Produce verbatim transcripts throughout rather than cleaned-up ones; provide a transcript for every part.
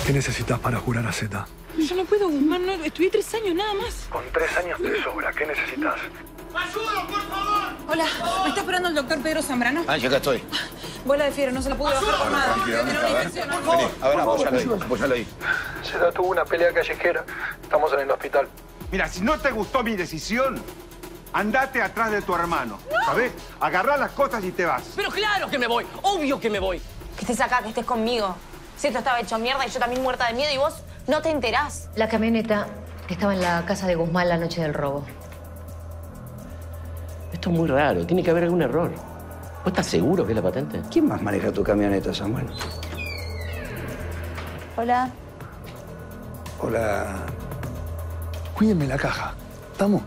¿Qué necesitas para jurar a Z? Yo no puedo, Guzmán. No, estudié tres años nada más. Con tres años te sobra. ¿Qué necesitas? ¡Ayuda, por favor! Hola, ¿me está esperando el doctor Pedro Zambrano? Ah, yo acá estoy. Bola de fiebre, no se la pude bajar por nada. Tranquilo, ¿dónde Tiene una está? A ver. infección. Vení, a ver, apóyalo ahí, apóyalo ahí. Z tuvo una pelea callejera. Estamos en el hospital. Mira, si no te gustó mi decisión, andate atrás de tu hermano, ¿sabés? Agarrá las cosas y te vas. Pero claro que me voy, obvio que me voy. Que estés acá, que estés conmigo. Si esto estaba hecho mierda y yo también muerta de miedo y vos no te enterás. La camioneta que estaba en la casa de Guzmán la noche del robo. Esto es muy raro, tiene que haber algún error. ¿Vos estás seguro que es la patente? ¿Quién más maneja tu camioneta, Samuel? Hola. Hola. Cuídenme la caja. ¿Estamos?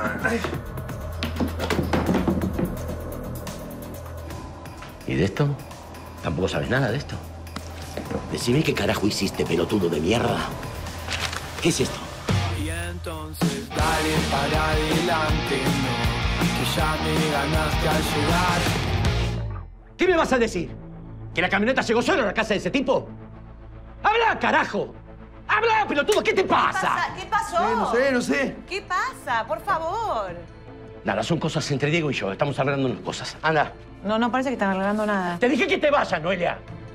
¿Y de esto? ¿Tampoco sabes nada de esto? Decime qué carajo hiciste, pelotudo de mierda. ¿Qué es esto? Y entonces dale para adelante, no, que ya me ganaste al llegar. ¿Qué me vas a decir? ¿Que la camioneta llegó sola a la casa de ese tipo? ¡Habla, carajo! ¡Habla, pelotudo! ¿Qué te pasa? ¿Qué pasó? No sé, no sé. ¿Qué pasa? Por favor. Nada, son cosas entre Diego y yo. Estamos arreglando unas cosas. Anda. No, no parece que están arreglando nada. Te dije que te vayas, Noelia.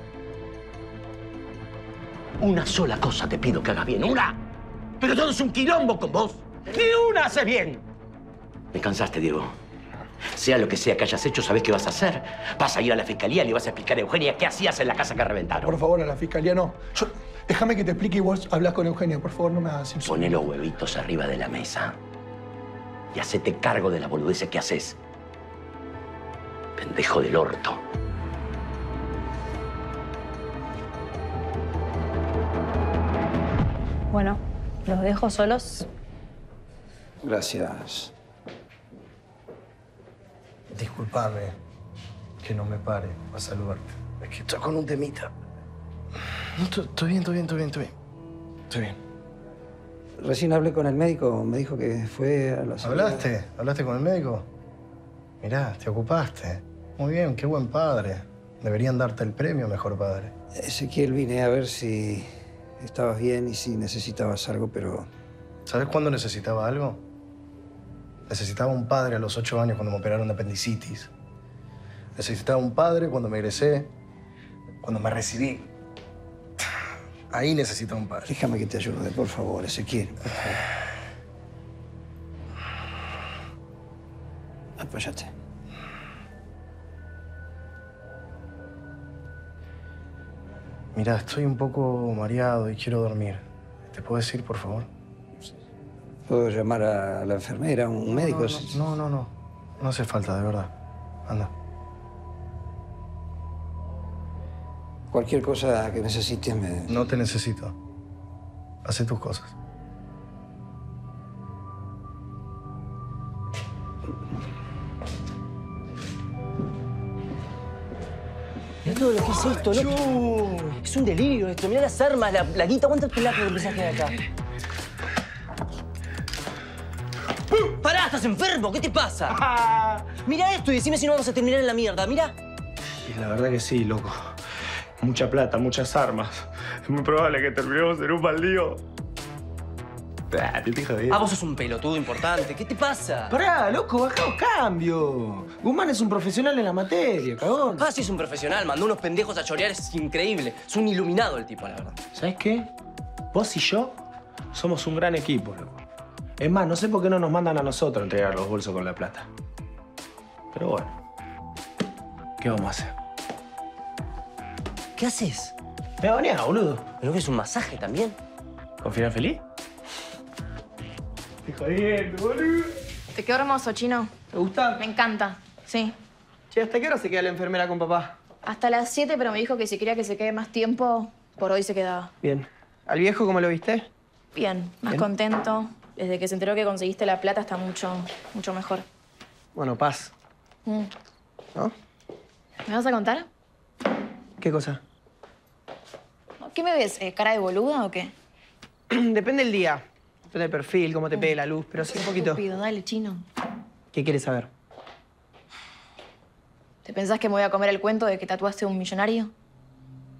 Una sola cosa te pido que hagas bien. ¡Una! Pero todo es un quilombo con vos. ¡Ni una hace bien! Me cansaste, Diego. Sea lo que sea que hayas hecho, ¿sabés qué vas a hacer? Vas a ir a la fiscalía y le vas a explicar a Eugenia qué hacías en la casa que reventaron. Por favor, a la fiscalía no. Yo, déjame que te explique y vos hablas con Eugenia. Por favor, no me hagas eso. Poné los huevitos arriba de la mesa. Y hacete cargo de las boludeces que haces. Pendejo del orto. Bueno, los dejo solos. Gracias. Disculpame que no me pare a saludarte. Es que estoy con un temita. No, estoy, estoy bien, estoy bien, estoy bien, estoy bien. Estoy bien. Recién hablé con el médico. Me dijo que fue a la salida. ¿Hablaste? ¿Hablaste con el médico? Mirá, te ocupaste. Muy bien, qué buen padre. Deberían darte el premio mejor padre. Ezequiel, vine a ver si estabas bien y si necesitabas algo, pero... ¿Sabes cuándo necesitaba algo? Necesitaba un padre a los ocho años cuando me operaron de apendicitis. Necesitaba un padre cuando me egresé, cuando me recibí. Ahí necesitaba un padre. Déjame que te ayude, por favor, Ezequiel. Por favor. Apóyate. Mira, estoy un poco mareado y quiero dormir. ¿Te puedo decir, por favor? ¿Puedo llamar a la enfermera, un médico? No, no, no, no. No hace falta, de verdad. Anda. Cualquier cosa que necesites me... No te necesito. Haz tus cosas. Mirá todo lo que es esto, ¿no? Es un delirio esto. Mirá las armas, la, la guita. ¿Cuánto plata de mensaje de acá? ¡Pará! ¿Estás enfermo? ¿Qué te pasa? Mirá esto y decime si no vamos a terminar en la mierda. Mirá. Y la verdad que sí, loco. Mucha plata, muchas armas. Es muy probable que terminemos en un baldío. Ah, te estoy jodiendo. Ah, vos sos un pelotudo importante. ¿Qué te pasa? Pará, loco, bajá un cambio. Guzmán es un profesional en la materia, cagón. Ah, sí, es un profesional. Mandó unos pendejos a chorear. Es increíble. Es un iluminado el tipo, la verdad. ¿Sabes qué? Vos y yo somos un gran equipo, loco. Es más, no sé por qué no nos mandan a nosotros a entregar los bolsos con la plata. Pero bueno, ¿qué vamos a hacer? ¿Qué haces? Me bañaba, boludo. ¿Pero que es un masaje también? ¿Con final feliz? Estoy jodiendo, boludo. Te quedó hermoso, Chino. ¿Te gusta? Me encanta, sí. Che, ¿hasta qué hora se queda la enfermera con papá? Hasta las siete, pero me dijo que si quería que se quede más tiempo, por hoy se quedaba. Bien. ¿Al viejo cómo lo viste? Bien, más Bien. contento. Desde que se enteró que conseguiste la plata está mucho, mucho mejor. Bueno, paz. Mm. ¿No? ¿Me vas a contar? ¿Qué cosa? ¿Qué me ves? eh, ¿Cara de boluda o qué? Depende del día. Depende del perfil, cómo te pegue la luz, pero sí un poquito. Estúpido, dale, Chino. ¿Qué quieres saber? ¿Te pensás que me voy a comer el cuento de que tatuaste a un millonario?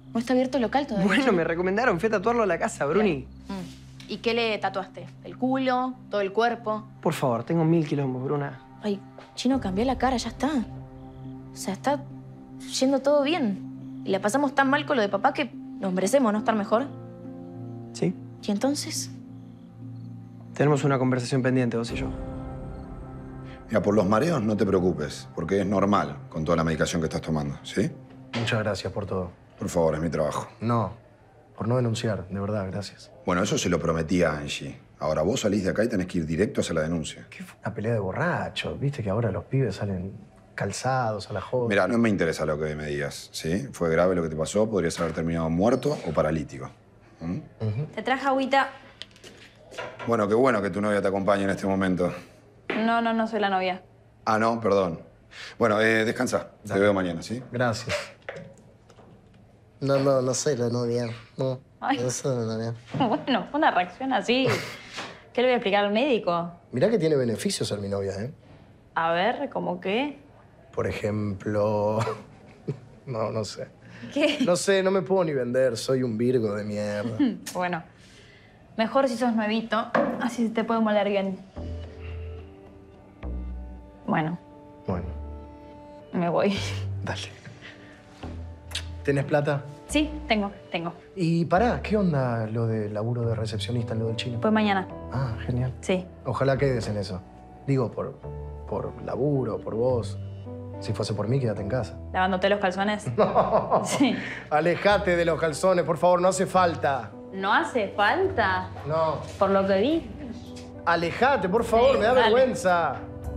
¿No está abierto el local todavía? Bueno, me recomendaron. Fui a tatuarlo a la casa, Bruni. Mm. ¿Y qué le tatuaste? ¿El culo? ¿Todo el cuerpo? Por favor, tengo mil quilombos, Bruna. Ay, Chino, cambié la cara, ya está. O sea, está yendo todo bien. Y la pasamos tan mal con lo de papá que nos merecemos, ¿no? Estar mejor. ¿Sí? ¿Y entonces? Tenemos una conversación pendiente, vos y yo. Mira, por los mareos no te preocupes, porque es normal con toda la medicación que estás tomando, ¿sí? Muchas gracias por todo. Por favor, es mi trabajo. No, por no denunciar, de verdad, gracias. Bueno, eso se lo prometí a Angie. Ahora vos salís de acá y tenés que ir directo hacia la denuncia. ¿Qué fue? Una pelea de borrachos. Viste que ahora los pibes salen calzados a la joda. Mira, no me interesa lo que me digas, ¿sí? Fue grave lo que te pasó, podrías haber terminado muerto o paralítico. ¿Mm? Uh-huh. Te traje agüita. Bueno, qué bueno que tu novia te acompañe en este momento. No, no, no soy la novia. Ah, no, perdón. Bueno, eh, descansa. Te veo mañana, ¿sí? Gracias. No, no, no soy la novia. No, Ay. no soy la novia. Bueno, una reacción así. ¿Qué le voy a explicar al médico? Mirá que tiene beneficios ser mi novia, ¿eh? A ver, ¿cómo qué? Por ejemplo... no, no sé. ¿Qué? No sé, no me puedo ni vender. Soy un virgo de mierda. Bueno, mejor si sos nuevito. Así te puedo moler bien. Bueno. Bueno. Me voy. Dale. ¿Tenés plata? Sí, tengo, tengo. Y pará, ¿qué onda lo del laburo de recepcionista en lo del chino? Pues mañana. Ah, genial. Sí. Ojalá quedes en eso. Digo, por, por laburo, por vos. Si fuese por mí, quédate en casa. ¿Lavándote los calzones? No. Sí. Alejate de los calzones, por favor, no hace falta. ¿No hace falta? No. Por lo que vi. Alejate, por favor, Sí, me da dale. vergüenza.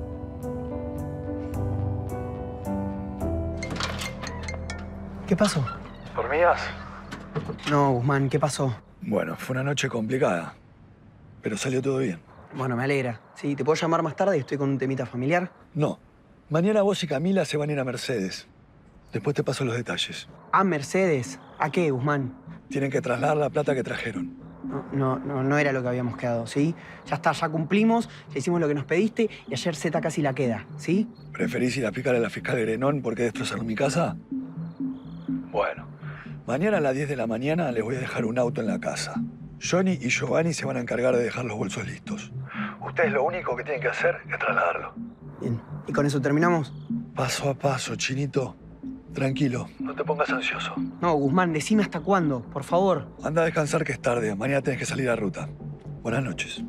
¿Qué pasó? ¿Dormías? No, Guzmán, ¿qué pasó? Bueno, fue una noche complicada, pero salió todo bien. Bueno, me alegra. Sí, ¿te puedo llamar más tarde? Estoy con un temita familiar. No. Mañana vos y Camila se van a ir a Mercedes. Después te paso los detalles. Ah, Mercedes. ¿A qué, Guzmán? Tienen que trasladar la plata que trajeron. No, no, no, no era lo que habíamos quedado, ¿sí? Ya está, ya cumplimos, ya hicimos lo que nos pediste y ayer Z casi la queda, ¿sí? ¿Preferís ir a picar a la fiscal Grenón porque destrozaron mi casa? Bueno, mañana a las diez de la mañana les voy a dejar un auto en la casa. Johnny y Giovanni se van a encargar de dejar los bolsos listos. Ustedes lo único que tienen que hacer es trasladarlo. Bien. ¿Y con eso terminamos? Paso a paso, Chinito. Tranquilo, no te pongas ansioso. No, Guzmán, decime hasta cuándo, por favor. Anda a descansar que es tarde. Mañana tenés que salir a ruta. Buenas noches.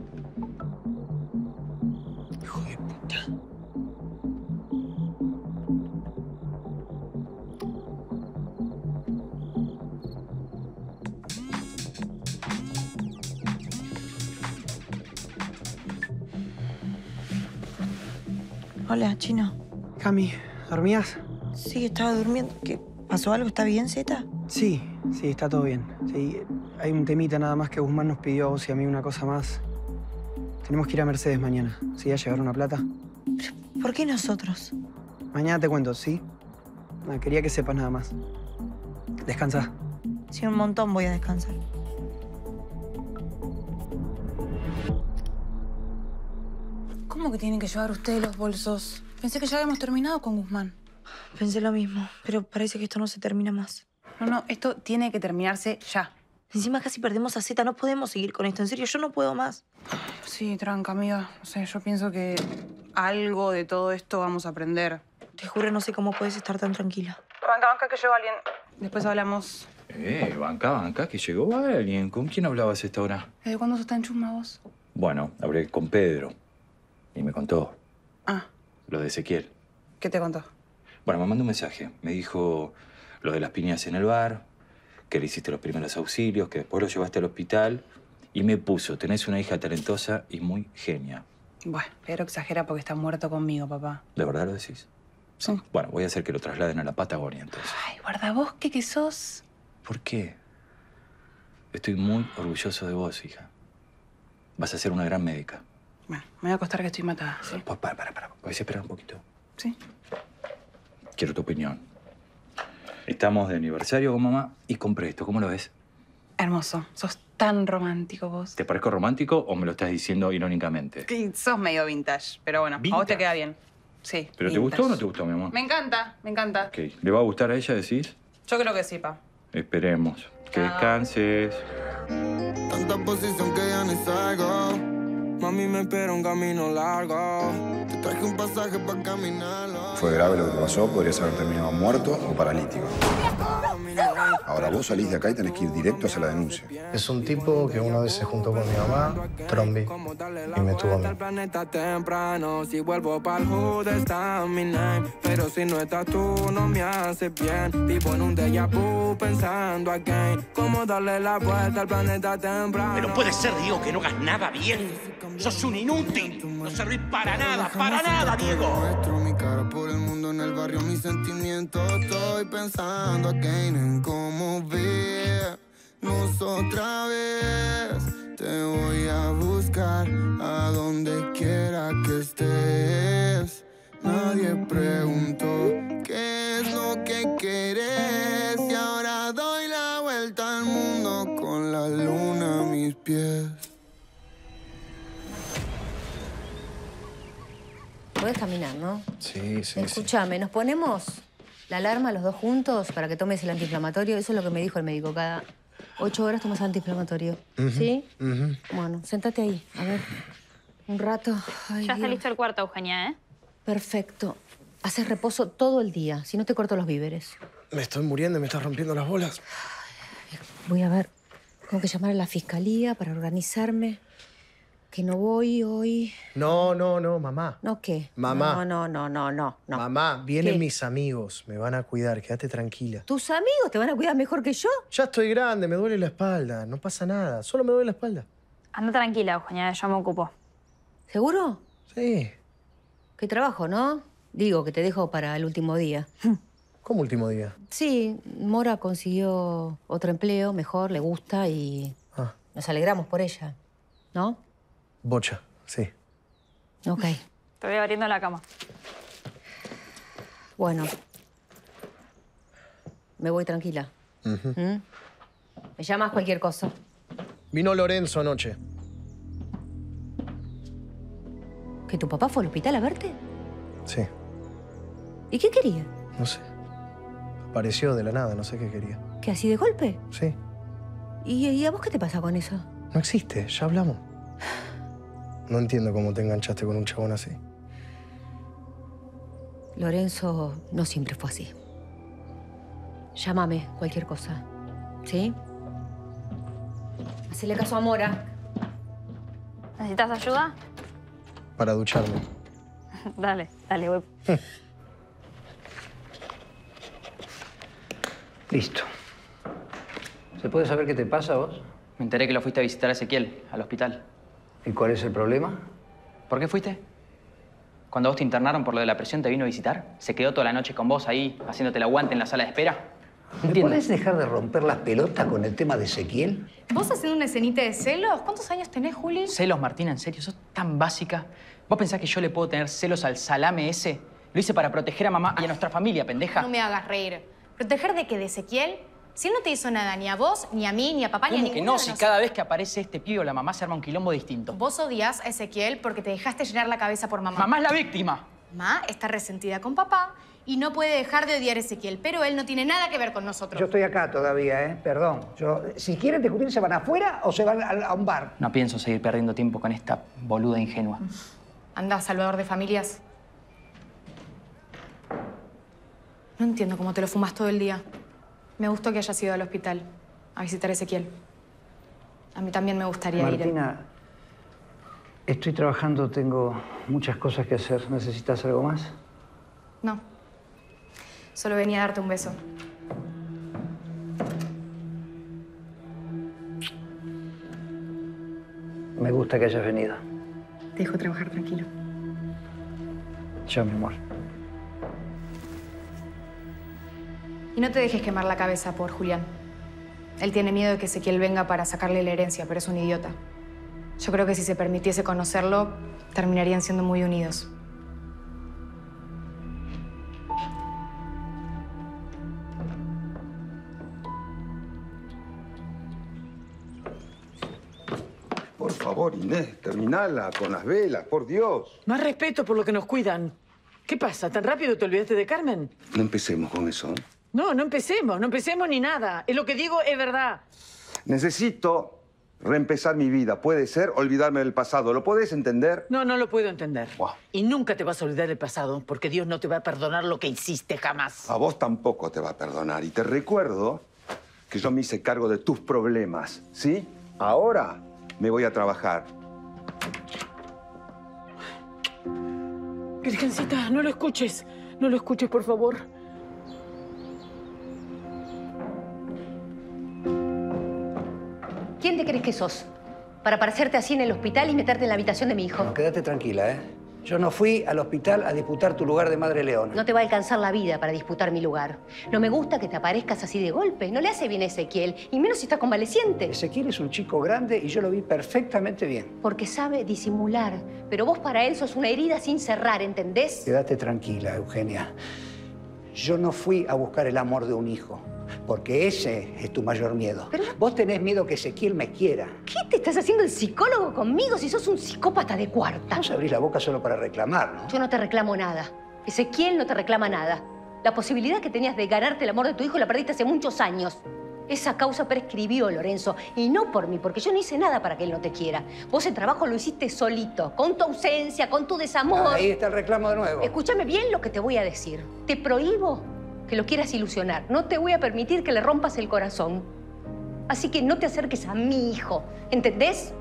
Hijo de puta. Hola, Chino. Cami, ¿dormías? Sí, estaba durmiendo. ¿Qué? ¿Pasó algo? ¿Está bien, Zeta? Sí, sí, está todo bien. Sí, hay un temita nada más que Guzmán nos pidió a vos y a mí una cosa más. Tenemos que ir a Mercedes mañana, ¿sí? A llevar una plata. ¿Por qué nosotros? Mañana te cuento, ¿sí? No, quería que sepas nada más. Descansa. Sí, un montón voy a descansar. ¿Cómo que tienen que llevar ustedes los bolsos? Pensé que ya habíamos terminado con Guzmán. Pensé lo mismo, pero parece que esto no se termina más. No, no, esto tiene que terminarse ya. Encima casi perdemos a Zeta, no podemos seguir con esto. En serio, yo no puedo más. Sí, tranca, amiga. O sea, yo pienso que algo de todo esto vamos a aprender. Te juro, no sé cómo puedes estar tan tranquila. Banca, banca, que llegó alguien. Después hablamos. Eh, banca, banca, que llegó alguien. ¿Con quién hablabas a esta hora? ¿Desde cuándo sos tan chusma vos? Bueno, hablé con Pedro. Y me contó. Ah. Lo de Ezequiel. ¿Qué te contó? Bueno, me mandó un mensaje. Me dijo lo de las piñas en el bar, que le hiciste los primeros auxilios, que después lo llevaste al hospital. Y me puso, tenés una hija talentosa y muy genia. Bueno, Pedro exagera porque está muerto conmigo, papá. ¿De verdad lo decís? Sí. Bueno, voy a hacer que lo trasladen a la Patagonia, entonces. Ay, guardabosque que sos. ¿Por qué? Estoy muy orgulloso de vos, hija. Vas a ser una gran médica. Bueno, me voy a acostar que estoy matada, ¿sí? Para, para, para. para. ¿Puedes esperar un poquito? Sí. Quiero tu opinión. Estamos de aniversario con mamá y compré esto. ¿Cómo lo ves? Hermoso. Sos tan romántico vos. ¿Te parezco romántico o me lo estás diciendo irónicamente? Sí, sos medio vintage, pero bueno, ¿Vintage? a vos te queda bien. Sí. ¿Pero vintage. te gustó o no te gustó, mi amor? Me encanta, me encanta. Ok. ¿Le va a gustar a ella, decís? Yo creo que sí, pa. Esperemos. Que descanses. Tanta posición que ya no salgo. Mami, me espera un camino largo. Te traje un pasaje para caminarlo. Fue grave lo que te pasó, podrías haber terminado muerto o paralítico. Ahora vos salís de acá y tenés que ir directo hacia la denuncia. Es un tipo que una vez se juntó con mi mamá, Trombi, y me tuvo a mí. Planeta temprano, si vuelvo pa'l hood está mi name. Pero si no estás tú, no me hace bien. Vivo en un déjà vu pensando again. Cómo darle la vuelta al planeta temprano. Pero puede ser, Diego, que no hagas nada bien. Sos un inútil. No servís para nada, para nada, Diego. Muestro mi cara por el mundo, en el barrio, mis sentimientos. Estoy pensando again en cómo vernos otra vez. Te voy a buscar a donde quiera que estés. Nadie preguntó qué es lo que querés. Y ahora doy la vuelta al mundo con la luna a mis pies. Podés caminar, ¿no? Sí, sí, Escúchame, ¿nos ponemos la alarma los dos juntos para que tomes el antiinflamatorio? Eso es lo que me dijo el médico. Cada ocho horas tomas antiinflamatorio. Uh-huh. ¿Sí? Uh-huh. Bueno, sentate ahí. A ver. Un rato. Ay, Ya está Dios. listo el cuarto, Eugenia, ¿eh? Perfecto. Haces reposo todo el día, si no te corto los víveres. Me estoy muriendo y me estás rompiendo las bolas. Voy a ver. Tengo que llamar a la fiscalía para organizarme. Que no voy hoy. No, no, no, mamá. ¿No qué? Mamá. No, no, no, no, no. no. Mamá, vienen ¿Qué? mis amigos. Me van a cuidar. Quédate tranquila. ¿Tus amigos te van a cuidar mejor que yo? Ya estoy grande, me duele la espalda. No pasa nada. Solo me duele la espalda. Anda tranquila, Eugenia, yo me ocupo. ¿Seguro? Sí. Qué trabajo, ¿no? Digo, que te dejo para el último día. ¿Cómo último día? Sí, Mora consiguió otro empleo mejor, le gusta y Ah. nos alegramos por ella, ¿no? Bocha, sí. Ok. Te voy abriendo la cama. Bueno. Me voy tranquila. Uh-huh. ¿Mm? Me llamas cualquier cosa. Vino Lorenzo anoche. ¿Que tu papá fue al hospital a verte? Sí, ¿Y qué quería? no sé. Apareció de la nada, no sé qué quería. ¿Que así de golpe? Sí. ¿Y, y a vos qué te pasa con eso? No existe, ya hablamos. No entiendo cómo te enganchaste con un chabón así. Lorenzo no siempre fue así. Llámame, cualquier cosa. ¿Sí? Hacele caso a Mora. ¿Necesitas ayuda? Para ducharme. Dale, dale, voy. Listo. ¿Se puede saber qué te pasa a vos? Me enteré que lo fuiste a visitar a Ezequiel, al hospital. ¿Y cuál es el problema? ¿Por qué fuiste? Cuando vos te internaron por lo de la presión, ¿te vino a visitar? ¿Se quedó toda la noche con vos ahí, haciéndote el aguante en la sala de espera? ¿Me podés dejar de romper las pelotas con el tema de Ezequiel? ¿Vos haciendo una escenita de celos? ¿Cuántos años tenés, Juli? ¿Celos, Martina? ¿En serio? ¿Sos tan básica? ¿Vos pensás que yo le puedo tener celos al salame ese? Lo hice para proteger a mamá y a nuestra familia, pendeja. No me hagas reír. ¿Proteger de qué? ¿De Ezequiel? Si él no te hizo nada ni a vos, ni a mí, ni a papá, ni a ¿Cómo que ninguno no? de Si nosotros. cada vez que aparece este pibe o la mamá se arma un quilombo distinto. Vos odias a Ezequiel porque te dejaste llenar la cabeza por mamá. Mamá es la víctima. Mamá está resentida con papá y no puede dejar de odiar a Ezequiel, pero él no tiene nada que ver con nosotros. Yo estoy acá todavía, ¿eh? Perdón. Yo, si quieren discutir, ¿se van afuera o se van a, a un bar? No pienso seguir perdiendo tiempo con esta boluda ingenua. Anda, salvador de familias. No entiendo cómo te lo fumas todo el día. Me gustó que hayas ido al hospital a visitar a Ezequiel. A mí también me gustaría ir. Martina, estoy trabajando, tengo muchas cosas que hacer. ¿Necesitas algo más? No. Solo venía a darte un beso. Me gusta que hayas venido. Te dejo trabajar tranquilo. Chao, mi amor. Y no te dejes quemar la cabeza por Julián. Él tiene miedo de que Ezequiel venga para sacarle la herencia, pero es un idiota. Yo creo que si se permitiese conocerlo, terminarían siendo muy unidos. Por favor, Inés, terminala con las velas, por Dios. Más respeto por lo que nos cuidan. ¿Qué pasa? ¿Tan rápido te olvidaste de Carmen? No empecemos con eso. No, no empecemos, no empecemos ni nada. Es lo que digo, es verdad. Necesito reempezar mi vida. Puede ser olvidarme del pasado. ¿Lo podés entender? No, no lo puedo entender. Wow. Y nunca te vas a olvidar del pasado, porque Dios no te va a perdonar lo que hiciste jamás. A vos tampoco te va a perdonar. Y te recuerdo que yo me hice cargo de tus problemas, ¿sí? Ahora me voy a trabajar. Virgencita, no lo escuches. No lo escuches, por favor. ¿Quién te crees que sos? Para aparecerte así en el hospital y meterte en la habitación de mi hijo. No, quédate tranquila, ¿eh? Yo no fui al hospital a disputar tu lugar de madre leona. No te va a alcanzar la vida para disputar mi lugar. No me gusta que te aparezcas así de golpe. No le hace bien a Ezequiel, y menos si está convaleciente. Ezequiel es un chico grande y yo lo vi perfectamente bien. Porque sabe disimular. Pero vos para él sos una herida sin cerrar, ¿entendés? Quédate tranquila, Eugenia. Yo no fui a buscar el amor de un hijo. Porque ese es tu mayor miedo. ¿Pero? Vos tenés miedo que Ezequiel me quiera. ¿Qué te estás haciendo el psicólogo conmigo si sos un psicópata de cuarta? Vos abrís la boca solo para reclamar, ¿no? Yo no te reclamo nada. Ezequiel no te reclama nada. La posibilidad que tenías de ganarte el amor de tu hijo la perdiste hace muchos años. Esa causa prescribió, Lorenzo. Y no por mí, porque yo no hice nada para que él no te quiera. Vos el trabajo lo hiciste solito, con tu ausencia, con tu desamor. Ahí está el reclamo de nuevo. Escúchame bien lo que te voy a decir. Te prohíbo que lo quieras ilusionar. No te voy a permitir que le rompas el corazón. Así que no te acerques a mi hijo. ¿Entendés?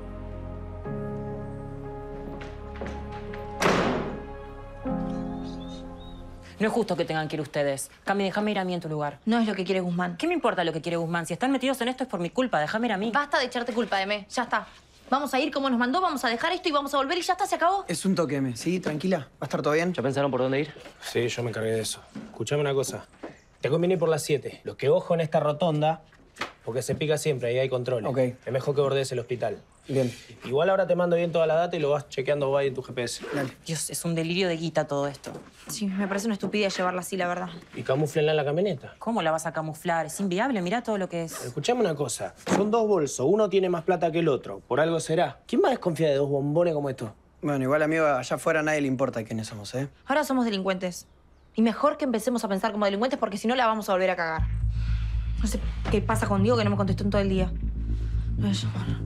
No es justo que tengan que ir ustedes. Cami, déjame ir a mí en tu lugar. No es lo que quiere Guzmán. ¿Qué me importa lo que quiere Guzmán? Si están metidos en esto es por mi culpa. Déjame ir a mí. Basta de echarte culpa de mí. Ya está. Vamos a ir como nos mandó, vamos a dejar esto y vamos a volver y ya está, se acabó. Es un toque, M. ¿Sí? Tranquila. ¿Va a estar todo bien? ¿Ya pensaron por dónde ir? Sí, yo me encargué de eso. Escuchame una cosa. Te conviene ir por las siete. Lo que ojo en esta rotonda, porque se pica siempre, ahí hay control. Ok. Es mejor que bordees el hospital. Bien. Igual ahora te mando bien toda la data y lo vas chequeando vos ahí en tu G P S. Dale. Dios, es un delirio de guita todo esto. Sí, me parece una estupidez llevarla así, la verdad. Y camuflenla en la camioneta. ¿Cómo la vas a camuflar? Es inviable, mirá todo lo que es. Escuchame una cosa. Son dos bolsos. Uno tiene más plata que el otro. Por algo será. ¿Quién más desconfía de dos bombones como estos? Bueno, igual, amigo, allá afuera a nadie le importa quiénes somos, ¿eh? Ahora somos delincuentes. Y mejor que empecemos a pensar como delincuentes porque si no la vamos a volver a cagar. No sé qué pasa con Diego que no me contestó en todo el día. Voy a llamar.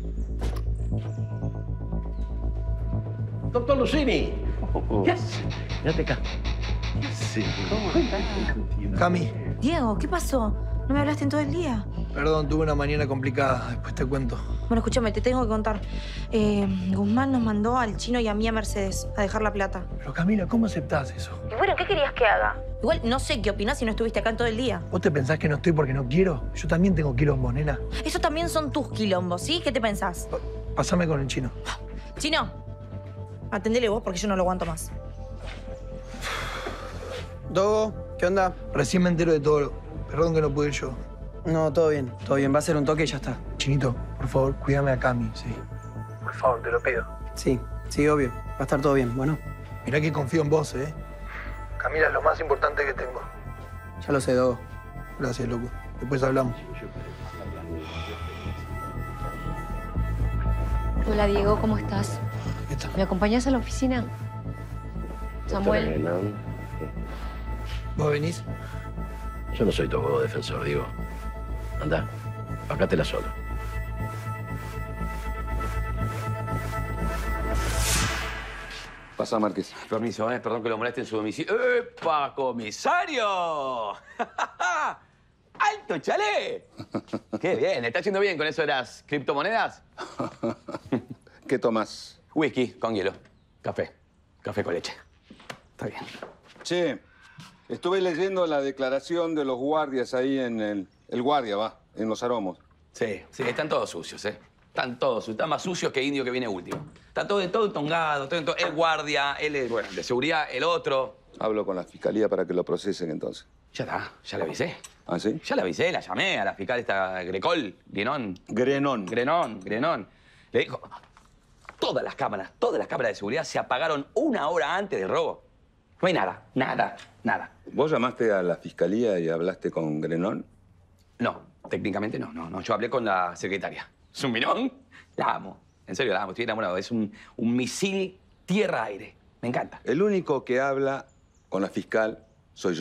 Doctor Lucini. ¿Qué haces? Quédate acá. Sí. Cami, Diego, ¿qué pasó? ¿No me hablaste en todo el día? perdón, tuve una mañana complicada. Después te cuento. Bueno, escúchame, te tengo que contar. Eh, Guzmán nos mandó al Chino y a mí a Mercedes a dejar la plata. Pero Camila, ¿cómo aceptás eso? Y bueno, ¿qué querías que haga? Igual no sé qué opinás si no estuviste acá en todo el día. ¿Vos te pensás que no estoy porque no quiero? Yo también tengo quilombos, nena. Eso también son tus quilombos, ¿sí? ¿Qué te pensás? Pásame con el chino. Chino, atendele vos porque yo no lo aguanto más. Dogo, ¿qué onda? Recién me entero de todo. Perdón que no pude ir yo. No, todo bien, todo bien. Va a ser un toque y ya está. Chinito, por favor, cuídame a Cami, sí. Por favor, te lo pido. Sí, sí, obvio. Va a estar todo bien, bueno. Mirá que confío en vos, ¿eh? Camila es lo más importante que tengo. Ya lo sé, Dogo. Gracias, loco. Después hablamos. Hola, Diego, ¿cómo estás? ¿Me acompañás a la oficina? Samuel. ¿Vos venís? Yo no soy tu abogado defensor, digo. Anda, pagátela solo. Pasa, Márquez. Permiso, ¿eh? Perdón que lo moleste en su domicilio. ¡Epa, comisario! ¡Alto chalet! ¡Qué bien! ¿Está haciendo bien con eso de las criptomonedas? ¿Qué tomás? Whisky con hielo. Café. Café con leche. Está bien. Che, estuve leyendo la declaración de los guardias ahí en el... El guardia, va, en los aromos. Sí, sí, están todos sucios, ¿eh? Están todos sucios. Están más sucios que indio que viene último. Está todo, todo entongado, todo, todo. El guardia, el, bueno, de seguridad, el otro. Hablo con la fiscalía para que lo procesen, entonces. Ya está, ya le avisé. ¿Ah, sí? Ya la avisé, la llamé a la fiscal esta Grecol, Grenón. Grenón. Grenón, Grenón. Le dijo, todas las cámaras, todas las cámaras de seguridad se apagaron una hora antes del robo. No hay nada, nada, nada. ¿Vos llamaste a la fiscalía y hablaste con Grenón? No, técnicamente no, no, no. Yo hablé con la secretaria. ¿Es un mirón? La amo. En serio, la amo. Estoy enamorado. Es un, un misil tierra-aire. Me encanta. El único que habla con la fiscal soy yo.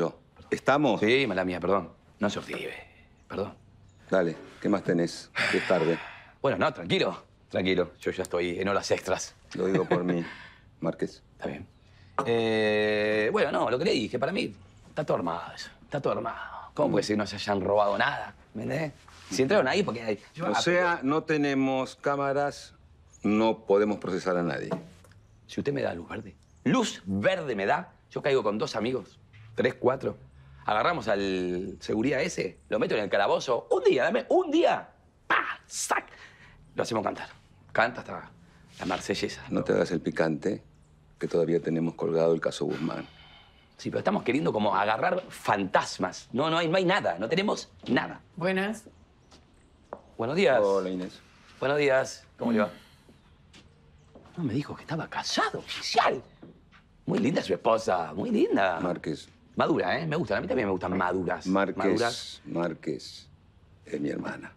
¿Estamos? Sí, mala mía, perdón. No se ortive. Perdón. Dale, ¿qué más tenés? Que es tarde. Bueno, no, tranquilo. Tranquilo. Yo ya estoy en horas extras. Lo digo por mí, Márquez. Está bien. Eh, bueno, no, lo que le dije, para mí está todo armado eso. Está todo armado. ¿Cómo puede ser que no se hayan robado nada? ¿Me entendés? Si entraron ahí porque hay... O sea, no tenemos cámaras, no podemos procesar a nadie. Si usted me da luz verde, luz verde me da, yo caigo con dos amigos, tres, cuatro, agarramos al seguridad ese, lo meto en el calabozo, un día, dame un día, ¡pa! ¡Sac! Lo hacemos cantar. Canta hasta la marsellesa. No te hagas el picante, que todavía tenemos colgado el caso Guzmán. Sí, pero estamos queriendo como agarrar fantasmas. No, no hay, no hay nada, no tenemos nada. Buenas. Buenos días. Hola, Inés. Buenos días. ¿Cómo le va? No, me dijo que estaba casado, oficial. Muy linda su esposa, muy linda. Márquez. Madura, ¿eh? Me gusta. A mí también me gustan maduras. Márquez, Maduras. Márquez es mi hermana.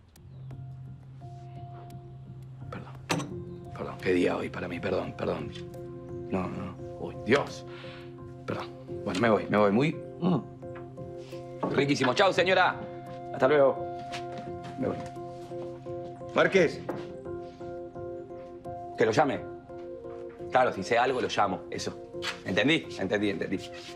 Perdón, qué día hoy para mí, perdón, perdón. No, no. Uy, Dios. Perdón. Bueno, me voy, me voy. Muy... Mm. Riquísimo. Chao, señora. Hasta luego. Me voy. Márquez. Que lo llame. Claro, si sé algo, lo llamo. Eso. ¿Entendí? Entendí, entendí.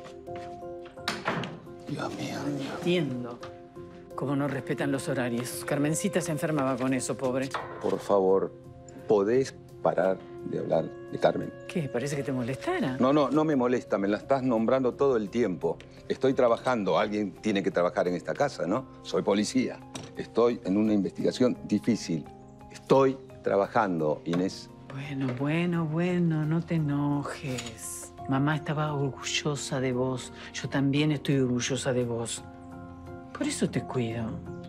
Dios mío. Entiendo cómo no respetan los horarios. Carmencita se enfermaba con eso, pobre. Por favor, ¿podés parar de hablar de Carmen? ¿Qué? ¿Parece que te molestara? No, no, no me molesta. Me la estás nombrando todo el tiempo. Estoy trabajando. Alguien tiene que trabajar en esta casa, ¿no? Soy policía. Estoy en una investigación difícil. Estoy trabajando, Inés. Bueno, bueno, bueno, no te enojes. Mamá estaba orgullosa de vos. Yo también estoy orgullosa de vos. Por eso te cuido.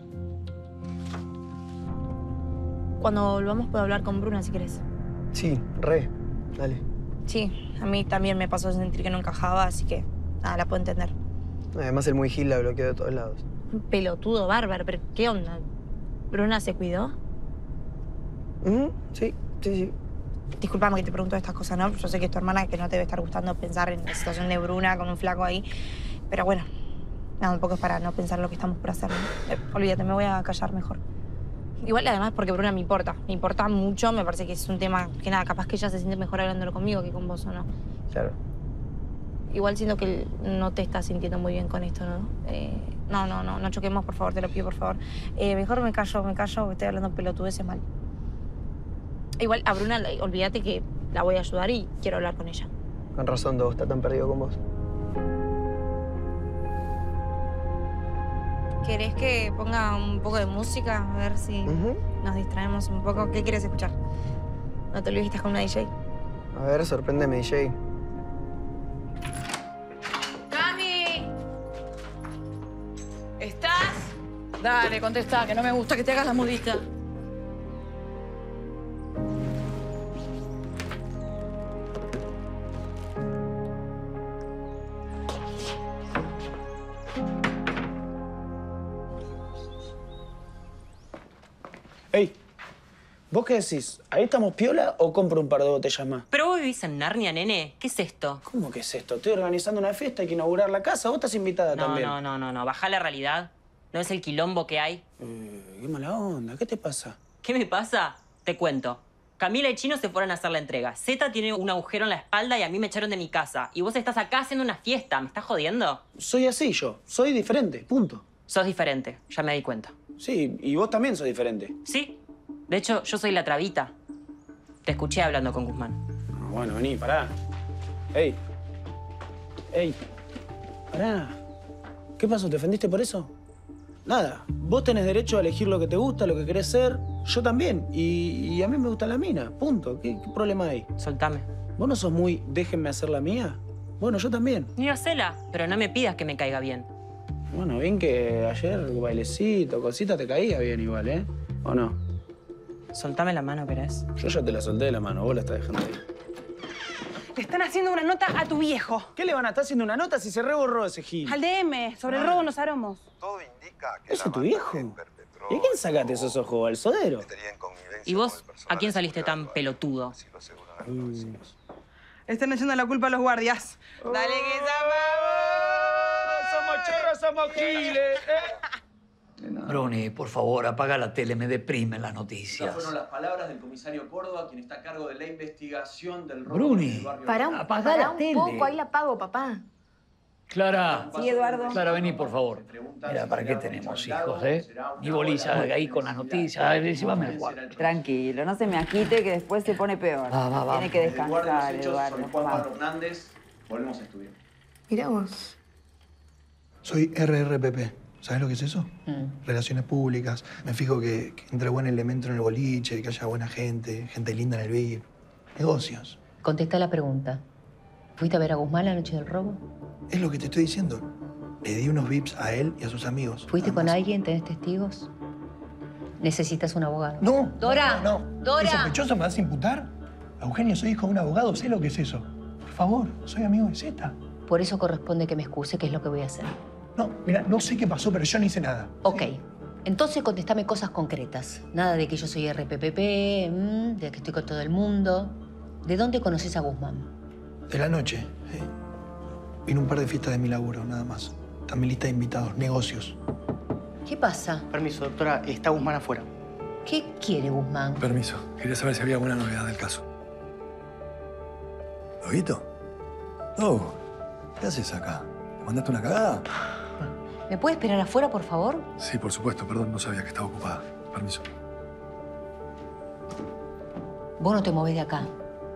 Cuando volvamos puedo hablar con Bruna, si querés. Sí, re. Dale. Sí, a mí también me pasó a sentir que no encajaba, así que nada, la puedo entender. Además, el muy gil la bloqueó de todos lados. Un pelotudo bárbaro, pero ¿qué onda? ¿Bruna se cuidó? Uh-huh. Sí, sí, sí. Disculpame que te pregunto estas cosas, ¿no? Yo sé que es tu hermana, que no te debe estar gustando pensar en la situación de Bruna con un flaco ahí. Pero bueno, nada, un poco es para no pensar lo que estamos por hacer, ¿no? Eh, olvídate, me voy a callar mejor. Igual, además, porque Bruna me importa. Me importa mucho, me parece que es un tema que nada, capaz que ella se siente mejor hablándolo conmigo que con vos, ¿o no? Claro. Igual siento que no te estás sintiendo muy bien con esto, ¿no? Eh, no, no, no, no choquemos, por favor, te lo pido, por favor. Eh, mejor me callo, me callo, porque estoy hablando pelotudeces mal. Igual, a Bruna, olvídate que la voy a ayudar y quiero hablar con ella. Con razón, Dogo está tan perdido con vos. ¿Querés que ponga un poco de música? A ver si uh-huh. nos distraemos un poco. ¿Qué quieres escuchar? No te olvides que estás con una D J. A ver, sorpréndeme, D J. ¡Cami! ¿Estás? Dale, contesta, que no me gusta que te hagas la mudita. Ey, ¿vos qué decís? ¿Ahí estamos piola o compro un par de botellas más? ¿Pero vos vivís en Narnia, nene? ¿Qué es esto? ¿Cómo que es esto? Estoy organizando una fiesta, hay que inaugurar la casa. Vos estás invitada no, también. No, no, no, no. Bajá la realidad. ¿No es el quilombo que hay? Eh, qué mala onda. ¿Qué te pasa? ¿Qué me pasa? Te cuento. Camila y Chino se fueron a hacer la entrega. Zeta tiene un agujero en la espalda y a mí me echaron de mi casa. Y vos estás acá haciendo una fiesta. ¿Me estás jodiendo? Soy así yo. Soy diferente. Punto. Sos diferente. Ya me di cuenta. Sí, y vos también sos diferente. Sí. De hecho, yo soy la trabita. Te escuché hablando con Guzmán. Ah, bueno, vení, pará. Ey. Ey. Pará. ¿Qué pasó? ¿Te ofendiste por eso? Nada. Vos tenés derecho a elegir lo que te gusta, lo que querés ser. Yo también. Y, y a mí me gusta la mina. Punto. ¿Qué, qué problema hay? Soltame. ¿Vos no sos muy déjenme hacer la mía? Bueno, yo también. Ni hacela, pero no me pidas que me caiga bien. Bueno, bien que ayer bailecito, cosita te caía bien igual, ¿eh? ¿O no? Soltame la mano, ¿querés? Yo ya te la solté de la mano, vos la estás dejando ahí. Le están haciendo una nota a tu viejo. ¿Qué le van a estar haciendo una nota si se reborró ese gil? Al D M, sobre ah. el robo en los aromos. Todo indica que ¿Ese es tu viejo? ¿Y a quién sacaste esos ojos? ¿Al sodero? ¿Y vos a quién saliste tan pelotudo? Mm. Están echando la culpa a los guardias. ¡Oh! ¡Dale que zafamos! ¡Somos cachorros somos giles, ¿eh? Bruni, por favor, apaga la tele, me deprimen las noticias. Estas fueron las palabras del comisario Córdoba, quien está a cargo de la investigación del robo Bruni, en el barrio. pará un, Apaga pará la un tele. poco, ahí la apago, papá. Clara. Sí, Eduardo. Clara, vení, por favor. Mira, ¿para qué tenemos hijos, eh? Ni bolilla ahí con las noticias. Llévame al cuarto. Tranquilo, no se me agite que después se pone peor. Va, va, va. Tiene que El lugar de los descansar, hechos, Eduardo. soy Juan Va. Pablo Hernández. Volvemos a estudiar. Mira vos. Soy R R P P. ¿Sabes lo que es eso? Mm. Relaciones públicas. Me fijo que, que entre buen elemento en el boliche, que haya buena gente, gente linda en el V I P. Negocios. Contesta la pregunta. ¿Fuiste a ver a Guzmán la noche del robo? Es lo que te estoy diciendo. Le di unos V I Ps a él y a sus amigos. ¿Fuiste con alguien? ¿Tenés testigos? ¿Necesitas un abogado? No. Dora. No, no. Dora. ¿Es sospechoso? ¿Me vas a imputar? Eugenio, soy hijo de un abogado. Sé lo que es eso. Por favor, soy amigo de Zeta. Por eso corresponde que me excuse, que es lo que voy a hacer. No, mira, no sé qué pasó, pero yo no hice nada. Ok. Entonces contestame cosas concretas. Nada de que yo soy R P P P, mm, de que estoy con todo el mundo. ¿De dónde conoces a Guzmán? De la noche. eh. Vino un par de fiestas de mi laburo, nada más. Está mi lista de invitados, negocios. ¿Qué pasa? Permiso, doctora. Está Guzmán afuera. ¿Qué quiere Guzmán? Permiso. Quería saber si había alguna novedad del caso. ¿Loguito? Oh, ¿qué haces acá? ¿Te mandaste una cagada? ¿Me puede esperar afuera, por favor? Sí, por supuesto. Perdón, no sabía que estaba ocupada. Permiso. Vos no te movés de acá.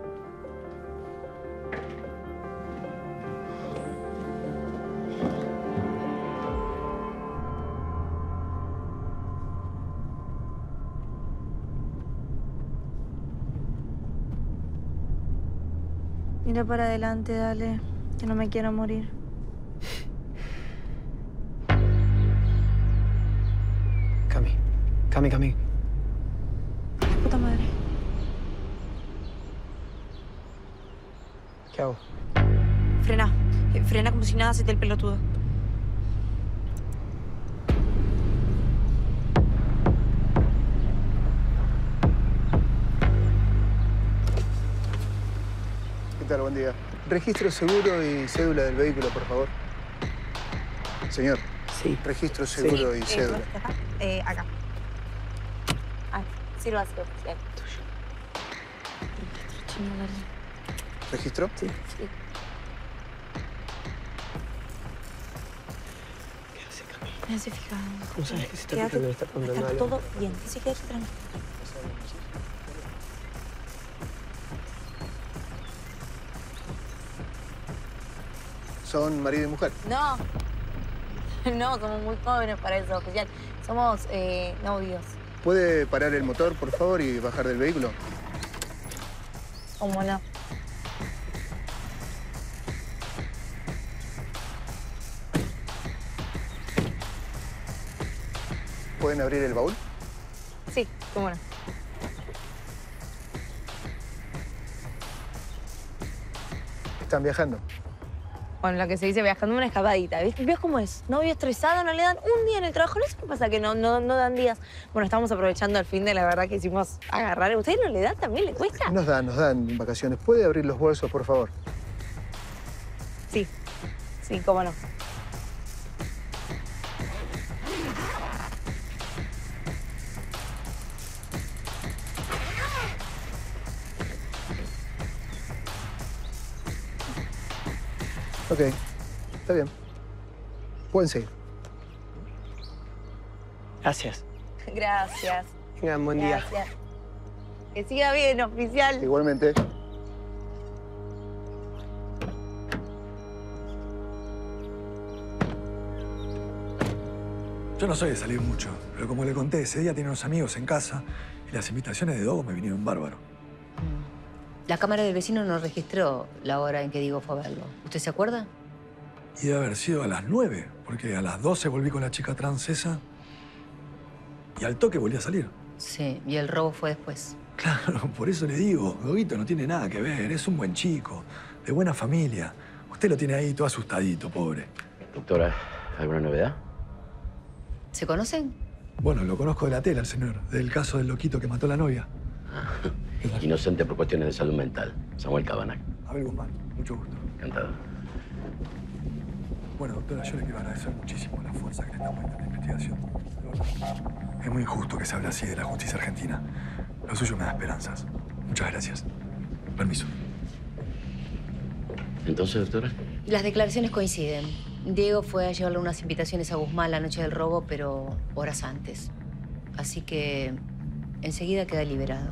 Mira para adelante, dale. Que no me quiero morir. Cami. Cami, Cami. Puta madre. ¿Qué hago? Frena. Eh, Frena como si nada se te el pelotudo. ¿Qué tal? Buen día. Registro seguro y cédula del vehículo, por favor. Señor. Sí. Registro seguro y Eh, cédula. acá. Eh, acá. Ah, sí lo hace oficial. Chino, dale. ¿Registro? Sí. Sí. Me hace fijar. ¿Cómo sabes que se está Quédate- fijando en esta pregunta? está Dale. todo bien. Sí, quédate tranquilo. ¿Son marido y mujer? No. No, somos muy jóvenes para eso, oficial. Somos eh, novios. ¿Puede parar el motor, por favor, y bajar del vehículo? ¿Cómo no? ¿Pueden abrir el baúl? Sí, cómo no. Están viajando. Bueno, lo que se dice viajando una escapadita. ¿Ves, ¿Ves cómo es? Novio estresado, no le dan un día en el trabajo. No sé qué pasa que no, no, no dan días. Bueno, estamos aprovechando el fin de la verdad que hicimos agarrar. ¿Ustedes no le dan también? ¿Le cuesta? Nos dan, nos dan vacaciones. ¿Puede abrir los bolsos, por favor? Sí. Sí, cómo no. Ok. Está bien. Pueden seguir. Gracias. Gracias. Tengan buen día. Gracias. Que siga bien, oficial. Igualmente. Yo no soy de salir mucho, pero como le conté, ese día tenía unos amigos en casa y las invitaciones de Dogo me vinieron bárbaro. La cámara del vecino no registró la hora en que Diego fue a verlo. ¿Usted se acuerda? Y debe haber sido a las nueve, porque a las doce volví con la chica trans esa y al toque volví a salir. Sí, y el robo fue después. Claro, por eso le digo, Doguito no tiene nada que ver, es un buen chico, de buena familia. Usted lo tiene ahí todo asustadito, pobre. Doctora, ¿alguna novedad? ¿Se conocen? Bueno, lo conozco de la tela, el señor, del caso del loquito que mató a la novia. Inocente por cuestiones de salud mental. Samuel Cabanac. Abel Guzmán, mucho gusto. Encantado. Bueno, doctora, yo le quiero agradecer muchísimo la fuerza que le está poniendo en la investigación. Es muy injusto que se hable así de la justicia argentina. Lo suyo me da esperanzas. Muchas gracias. Permiso. Entonces, doctora. Las declaraciones coinciden. Diego fue a llevarle unas invitaciones a Guzmán la noche del robo, pero horas antes. Así que enseguida queda liberado.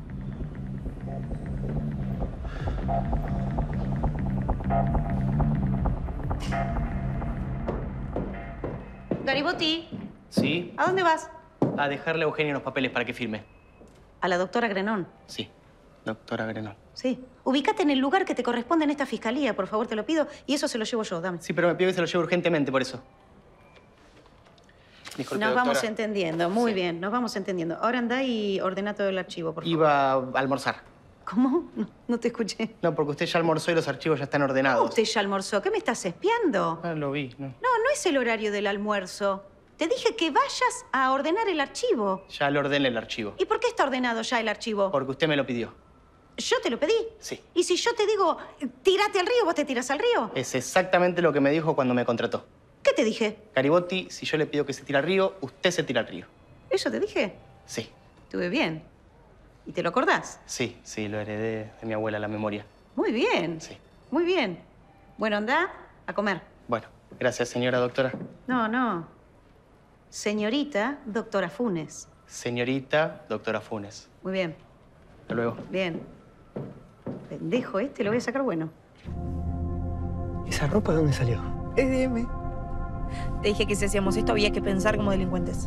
Garibotti, ¿Sí? ¿a dónde vas? A dejarle a Eugenia unos papeles para que firme. A la doctora Grenón. Sí, doctora Grenón. Sí. Ubícate en el lugar que te corresponde en esta fiscalía, por favor, te lo pido. Y eso se lo llevo yo, dame. Sí, pero me pido que se lo lleve urgentemente, por eso. Disculpe, Nos doctora. vamos entendiendo, muy bien, nos vamos entendiendo. Ahora anda y ordena todo el archivo, por favor. Iba a almorzar. ¿Cómo? No, no te escuché. No, porque usted ya almorzó y los archivos ya están ¿Cómo ordenados. usted ya almorzó? ¿Qué me estás espiando? Ah, lo vi, ¿no? No, no es el horario del almuerzo. Te dije que vayas a ordenar el archivo. Ya le ordené el archivo. ¿Y por qué está ordenado ya el archivo? Porque usted me lo pidió. ¿Yo te lo pedí? Sí. Y si yo te digo, tírate al río, ¿vos te tiras al río? Es exactamente lo que me dijo cuando me contrató. ¿Qué te dije? Garibotti, si yo le pido que se tire al río, usted se tira al río. ¿Eso te dije? Sí. Estuve bien. ¿Y te lo acordás? Sí, sí, lo heredé de mi abuela, la memoria. Muy bien. Sí. Muy bien. Bueno, anda a comer. Bueno, gracias, señora doctora. No, no. Señorita doctora Funes. Señorita doctora Funes. Muy bien. Hasta luego. Bien. Pendejo este, lo voy a sacar bueno. ¿Esa ropa de dónde salió? Es de M. Te dije que si hacíamos esto había que pensar como delincuentes.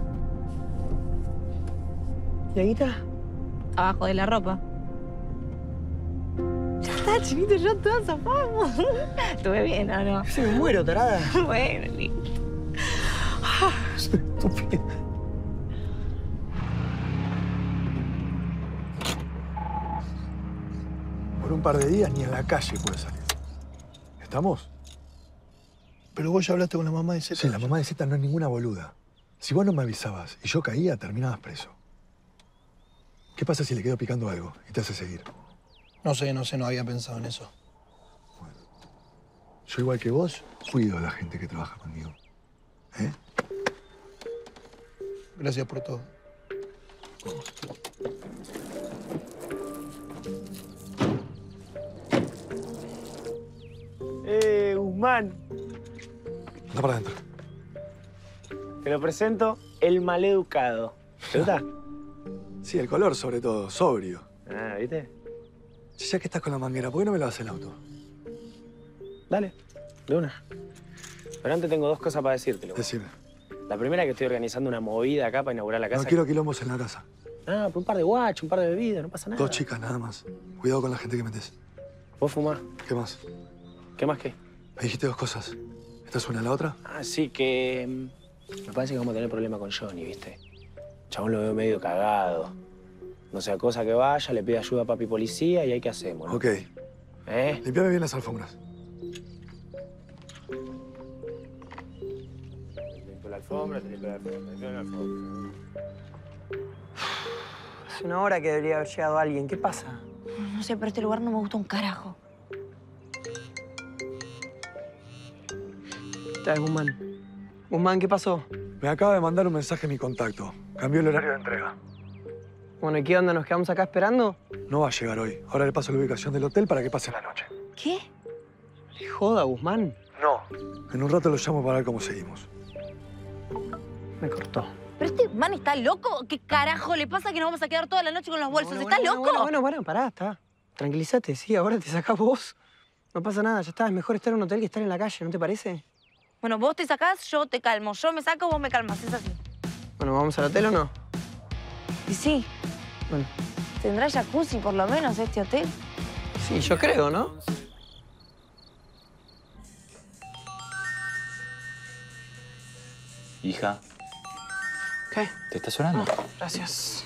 ¿Y la guita? Abajo de la ropa. Ya está, chinito, ya está, zafamos. Estuve bien, ¿o no? Se me muero, tarada. Bueno, listo. Soy estúpida. Por un par de días ni en la calle puede salir. ¿Estamos? Pero vos ya hablaste con la mamá de Zeta. Sí, la mamá de Zeta no es ninguna boluda. Si vos no me avisabas y yo caía, terminabas preso. ¿Qué pasa si le quedo picando algo y te hace seguir? No sé, no sé, no había pensado en eso. Yo, igual que vos, cuido a la gente que trabaja conmigo. ¿Eh? Gracias por todo. Eh, Guzmán. Anda para adentro. Te lo presento, el maleducado. ¿Te gusta? Sí, el color sobre todo, sobrio. Ah, ¿viste? Ya que estás con la manguera, ¿por qué no me lavas el auto? Dale, de una. Pero antes tengo dos cosas para decírtelo. Decime. La primera es que estoy organizando una movida acá para inaugurar la casa. No quiero quilombos en la casa. Ah, por un par de guachos, un par de bebidas, no pasa nada. Dos chicas nada más. Cuidado con la gente que metes. ¿Vos fumás? ¿Qué más? ¿Qué más qué? Me dijiste dos cosas. ¿Esta es una la otra? Ah, sí, que... mm, me parece que vamos a tener problema con Johnny, ¿viste? El chabón lo veo medio cagado. No sea cosa que vaya, le pide ayuda a papi policía y ahí qué hacemos, ¿no? Ok. ¿Eh? Limpiame bien las alfombras. Te limpio la alfombra, te limpio la alfombra, te limpio la alfombra. Hace una hora que debería haber llegado alguien. ¿Qué pasa? No sé, pero este lugar no me gusta un carajo. Está Guzmán. Guzmán, ¿qué pasó? Me acaba de mandar un mensaje mi contacto. Cambió el horario de entrega. Bueno, ¿y qué onda? ¿Nos quedamos acá esperando? No va a llegar hoy. Ahora le paso la ubicación del hotel para que pase la noche. ¿Qué? ¿Le joda, Guzmán? No. En un rato lo llamo para ver cómo seguimos. Me cortó. ¿Pero este man está loco? ¿Qué carajo le pasa que nos vamos a quedar toda la noche con los bolsos? Bueno, ¿Está bueno, loco? Bueno, bueno, bueno, pará, está. Tranquilízate, sí, ahora te sacás vos. No pasa nada, ya está. Es mejor estar en un hotel que estar en la calle, ¿no te parece? Bueno, vos te sacás, yo te calmo. Yo me saco, vos me calmas. Es así. Bueno, ¿vamos al hotel o no? Y sí. Bueno. ¿Tendrá jacuzzi por lo menos este hotel? Sí, yo creo, ¿no? Hija. ¿Qué? ¿Te está sonando? Oh, gracias.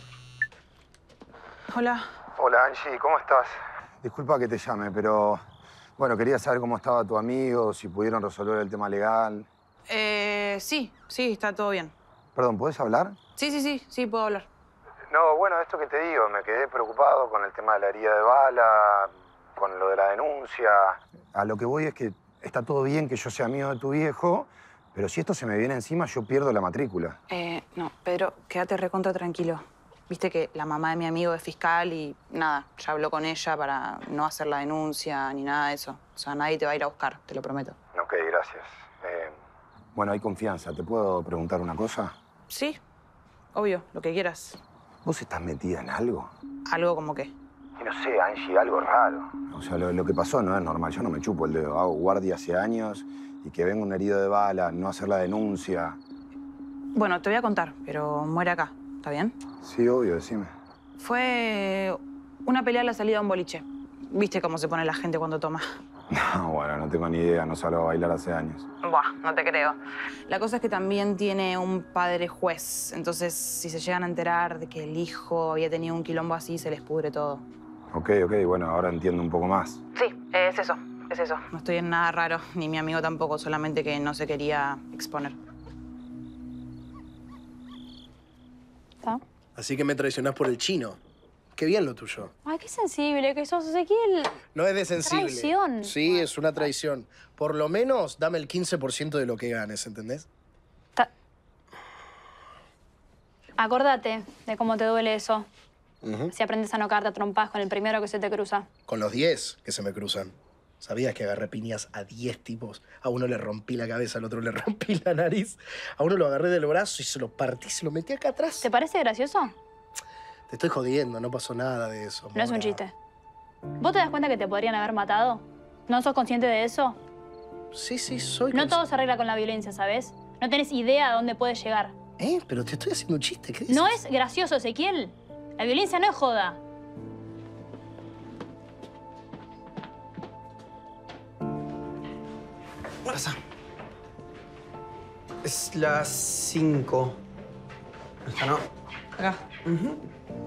Hola. Hola, Angie, ¿cómo estás? Disculpa que te llame, pero... Bueno, quería saber cómo estaba tu amigo, si pudieron resolver el tema legal. Eh, sí, sí, está todo bien. Perdón, ¿puedes hablar? Sí, sí, sí, sí, puedo hablar. No, bueno, esto que te digo, me quedé preocupado con el tema de la herida de bala, con lo de la denuncia. A lo que voy es que está todo bien que yo sea amigo de tu viejo, pero si esto se me viene encima, yo pierdo la matrícula. Eh, no, Pedro, quédate recontra tranquilo. Viste que la mamá de mi amigo es fiscal y nada, ya habló con ella para no hacer la denuncia ni nada de eso. O sea, nadie te va a ir a buscar, te lo prometo. Ok, gracias. Eh, bueno, hay confianza. ¿Te puedo preguntar una cosa? Sí, obvio, lo que quieras. ¿Vos estás metida en algo? ¿Algo como qué? Y no sé, Angie, algo raro. O sea, lo, lo que pasó no es normal. Yo no me chupo el dedo. Hago guardia hace años y que venga un herido de bala, no hacer la denuncia. Bueno, te voy a contar, pero muere acá. ¿Está bien? Sí, obvio, decime. Fue una pelea a la salida de un boliche. ¿Viste cómo se pone la gente cuando toma? No, bueno, no tengo ni idea. No salgo a bailar hace años. Buah, no te creo. La cosa es que también tiene un padre juez. Entonces, si se llegan a enterar de que el hijo había tenido un quilombo así, se les pudre todo. Ok, ok. Bueno, ahora entiendo un poco más. Sí, es eso. Es eso. No estoy en nada raro. Ni mi amigo tampoco. Solamente que no se quería exponer. ¿Está? Así que me traicionás por el chino. Qué bien lo tuyo. Ay, qué sensible que sos, Ezequiel. No es de sensible. Traición. Sí, es una traición. Por lo menos dame el quince por ciento de lo que ganes, ¿entendés? Acordate de cómo te duele eso. Uh-huh. Si aprendes a no cagarte a trompadas con el primero que se te cruza. Con los diez que se me cruzan. ¿Sabías que agarré piñas a diez tipos? A uno le rompí la cabeza, al otro le rompí la nariz. A uno lo agarré del brazo y se lo partí, se lo metí acá atrás. ¿Te parece gracioso? Te estoy jodiendo, no pasó nada de eso. No es un chiste. ¿Vos te das cuenta que te podrían haber matado? ¿No sos consciente de eso? Sí, sí, soy No todo se arregla con la violencia, ¿sabes? No tenés idea a dónde puede llegar. ¿Eh? Pero te estoy haciendo un chiste, ¿qué dices? No es gracioso, Ezequiel. La violencia no es joda. Pasa. Es las cinco. ¿Esta no? Acá. Uh-huh.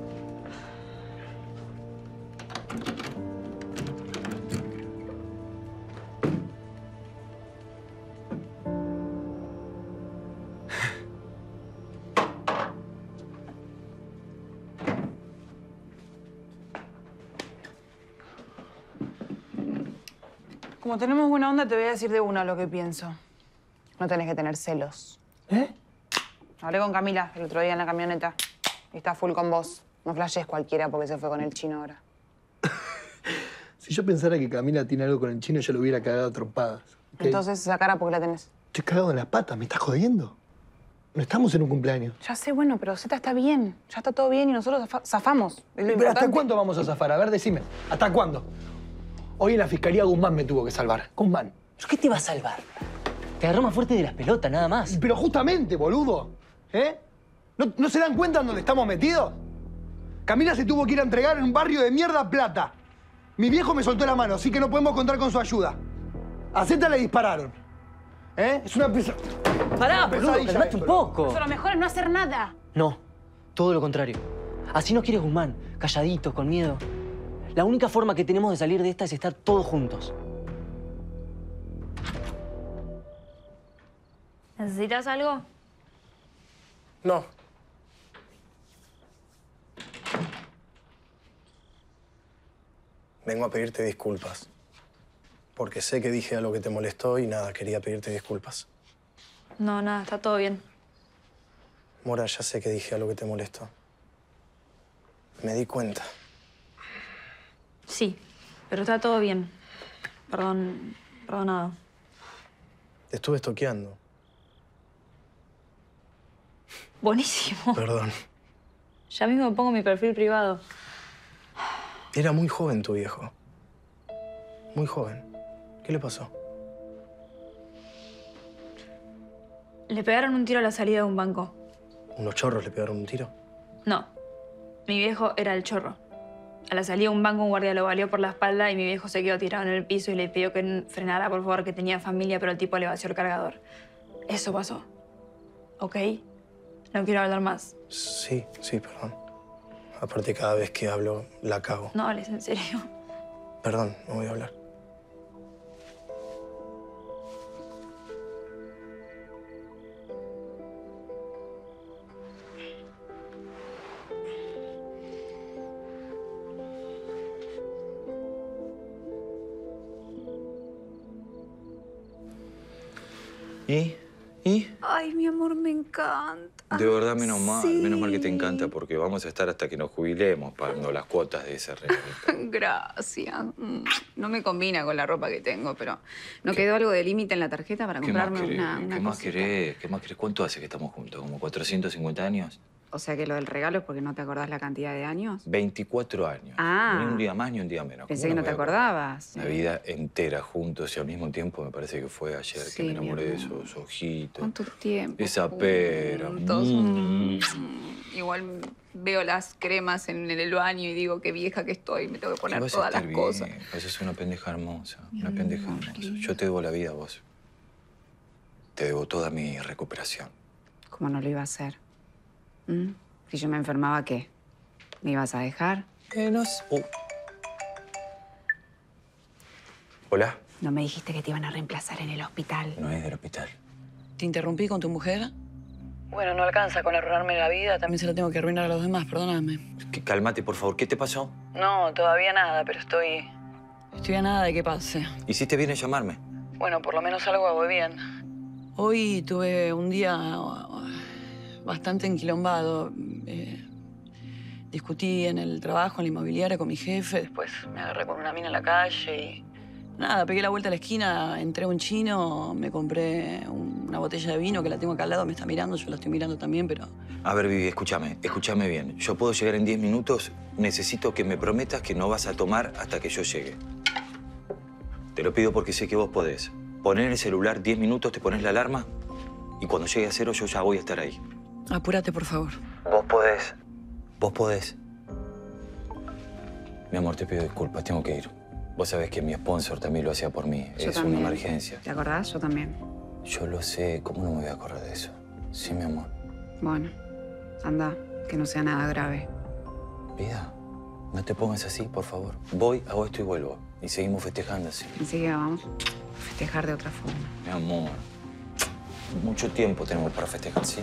Como tenemos buena onda, te voy a decir de una lo que pienso. No tenés que tener celos. ¿Eh? Hablé con Camila el otro día en la camioneta. Y está full con vos. No flashes cualquiera porque se fue con el chino ahora. Si yo pensara que Camila tiene algo con el chino, yo lo hubiera cagado a trompadas. ¿Okay? Entonces, esa cara, ¿por qué la tenés? Estoy cagado en las patas, ¿me estás jodiendo? No estamos en un cumpleaños. Ya sé, bueno, pero Zeta está bien. Ya está todo bien y nosotros zafa zafamos. Es lo ¿Pero importante. hasta cuándo vamos a zafar? A ver, decime. ¿Hasta cuándo? Hoy en la fiscalía Guzmán me tuvo que salvar. Guzmán. ¿Pero qué te va a salvar? Te agarró más fuerte de las pelotas, nada más. Pero justamente, boludo. ¿Eh? ¿No, ¿No se dan cuenta en dónde estamos metidos? Camila se tuvo que ir a entregar en un barrio de mierda plata. Mi viejo me soltó la mano, así que no podemos contar con su ayuda. A Zeta le dispararon. ¿Eh? Es una pesa... Pará, una boludo, pesadilla calmate esto, un poco. Eso lo mejor es no hacer nada. No, todo lo contrario. Así nos quiere Guzmán, calladitos, con miedo. La única forma que tenemos de salir de esta es estar todos juntos. ¿Necesitas algo? No. Vengo a pedirte disculpas. Porque sé que dije algo que te molestó y nada, quería pedirte disculpas. No, nada, está todo bien. Mora, ya sé que dije algo que te molestó. Me di cuenta. Sí, pero está todo bien. Perdón, perdonado. Te estuve estoqueando. Buenísimo. Perdón. Ya mismo me pongo mi perfil privado. Era muy joven tu viejo. Muy joven. ¿Qué le pasó? Le pegaron un tiro a la salida de un banco. ¿Unos chorros le pegaron un tiro? No, mi viejo era el chorro. A la salida de un banco, un guardia lo valió por la espalda y mi viejo se quedó tirado en el piso y le pidió que frenara, por favor, que tenía familia, pero el tipo le vació el cargador. Eso pasó. ¿Ok? No quiero hablar más. Sí, sí, perdón. Aparte, cada vez que hablo, la cago. No hables en serio. Perdón, no voy a hablar. ¿Y? ¿Y? Ay, mi amor, me encanta. De verdad, menos mal. Sí. Menos mal que te encanta, porque vamos a estar hasta que nos jubilemos pagando las cuotas de ese regalo. Gracias. Mm, No me combina con la ropa que tengo, pero ¿no quedó algo de límite en la tarjeta para ¿Qué más comprarme querés? una, una ¿Qué más cosita? querés? ¿Qué más querés? ¿Cuánto hace que estamos juntos? ¿Como cuatrocientos cincuenta años? O sea que lo del regalo es porque no te acordás la cantidad de años. veinticuatro años. Ah. Ni un día más ni un día menos. Pensé ¿Cómo que no te me voy a acordabas. acordar? Una vida entera juntos y al mismo tiempo me parece que fue ayer Sí, que me mi enamoré de amor. esos ojitos. ¿Cuánto tiempo? Esa pera. juntos? Mm. Mm. Igual veo las cremas en el baño y digo qué vieja que estoy. Me tengo que Que poner vas a todas estar las bien. cosas. Vos sos una pendeja hermosa. Una Mi pendeja amor, hermosa. lindo. Yo te debo la vida a vos. Te debo toda mi recuperación. ¿Cómo no lo iba a hacer? ¿Mm? Si yo me enfermaba, ¿qué? ¿Me ibas a dejar? Eh, no sé. Uh. Hola. ¿No me dijiste que te iban a reemplazar en el hospital? No es del hospital. ¿Te interrumpí con tu mujer? Bueno, no alcanza con arruinarme la vida. También se la tengo que arruinar a los demás, perdóname. Que- Cálmate, por favor. ¿Qué te pasó? No, todavía nada, pero estoy... Estoy a nada de que pase. ¿Hiciste bien en llamarme? Bueno, por lo menos algo hago bien. Hoy tuve un día bastante enquilombado. Eh, discutí en el trabajo, en la inmobiliaria con mi jefe. Después me agarré con una mina en la calle y... Nada, pegué la vuelta a la esquina, entré a un chino, me compré un- una botella de vino que la tengo acá al lado, me está mirando, yo la estoy mirando también, pero... A ver, Vivi, escúchame. Escúchame bien. Yo puedo llegar en diez minutos. Necesito que me prometas que no vas a tomar hasta que yo llegue. Te lo pido porque sé que vos podés. Poner el celular diez minutos, te pones la alarma y cuando llegue a cero yo ya voy a estar ahí. Apúrate, por favor. Vos podés. Vos podés. Mi amor, te pido disculpas, tengo que ir. Vos sabés que mi sponsor también lo hacía por mí. Yo es también. una emergencia. ¿Te acordás? Yo también. Yo lo sé. ¿Cómo no me voy a acordar de eso? Sí, mi amor. Bueno, anda, que no sea nada grave. Vida, no te pongas así, por favor. Voy, hago esto y vuelvo. Y seguimos festejando así. Enseguida vamos a festejar de otra forma. Mi amor. Mucho tiempo tenemos para festejar, ¿sí?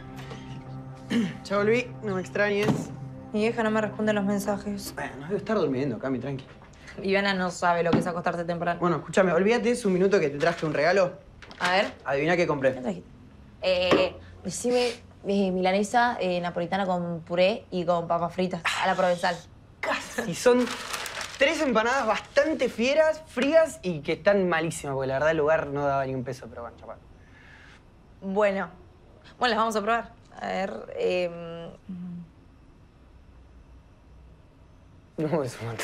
Ya volví, no me extrañes. Mi vieja no me responde los mensajes. Bueno, debe estar durmiendo, Cami, tranqui. Viviana no sabe lo que es acostarse temprano. Bueno, escúchame, olvídate, es un minuto que te traje un regalo. A ver. Adivina qué compré. Eh, decime eh, milanesa eh, napolitana con puré y con papas fritas a la provenzal. Y son tres empanadas bastante fieras, frías y que están malísimas, porque la verdad el lugar no daba ni un peso, pero bueno, chaval. Bueno. Bueno, las vamos a probar. A ver, eh... No, es un montón.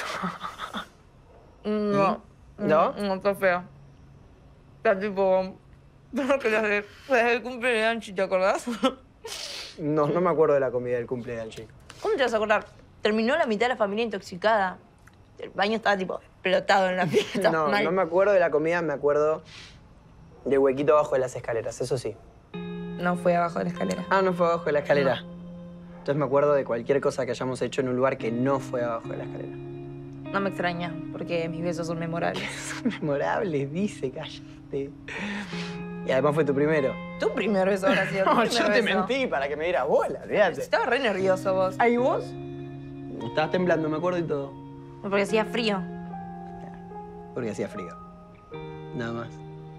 No. ¿No? No, está feo. Está tipo... No que desde, desde el cumpleaños de Anchi, ¿te acordás? No, no me acuerdo de la comida del cumple de Anchi. ¿Cómo te vas a acordar? Terminó la mitad de la familia intoxicada. El baño estaba tipo explotado en la fiesta. No, Mal. no me acuerdo de la comida, me acuerdo del huequito abajo de las escaleras, eso sí. No fue abajo de la escalera. Ah, no fue abajo de la escalera. Entonces me acuerdo de cualquier cosa que hayamos hecho en un lugar que no fue abajo de la escalera. No me extraña, porque mis besos son memorables. Memorables, dice, cállate. Y además fue tu primero. Tu primer beso habrá sido tu No, primer yo te beso. mentí para que me dieras bola, fíjate. Estaba re nervioso vos. ¿Ahí vos? Estabas temblando, me acuerdo y todo. Porque hacía frío. Porque hacía frío. Nada más.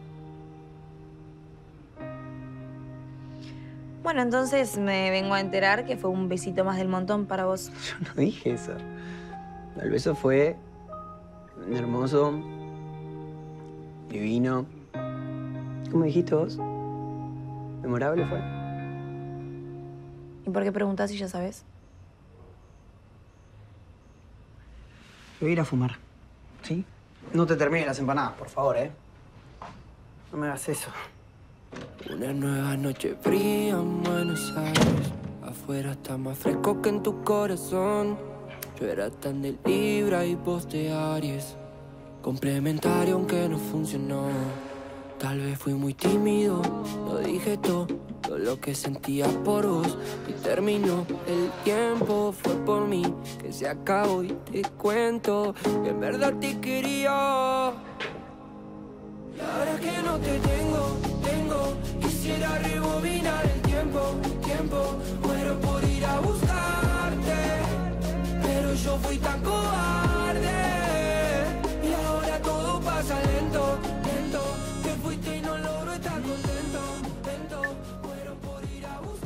Bueno, entonces me vengo a enterar que fue un besito más del montón para vos. Yo no dije eso. El beso fue hermoso, divino. ¿Cómo dijiste vos? ¿Memorable fue? ¿Y por qué preguntás si ya sabes? Voy a ir a fumar, ¿sí? No te termines las empanadas, por favor, ¿eh? No me hagas eso. Una nueva noche fría en Buenos Aires. Afuera está más fresco que en tu corazón. Yo era tan de Libra y vos de Aries. Complementario aunque no funcionó. Tal vez fui muy tímido, no dije todo, todo lo que sentía por vos. Y terminó el tiempo, fue por mí que se acabó. Y te cuento que en verdad te quería. Y ahora que no te tengo, tengo, quisiera rebobinar el tiempo, tiempo. Muero por ir a buscarte, pero yo fui tan cobarde. Y ahora todo pasa lento, lento. Te fuiste y no logro estar contento.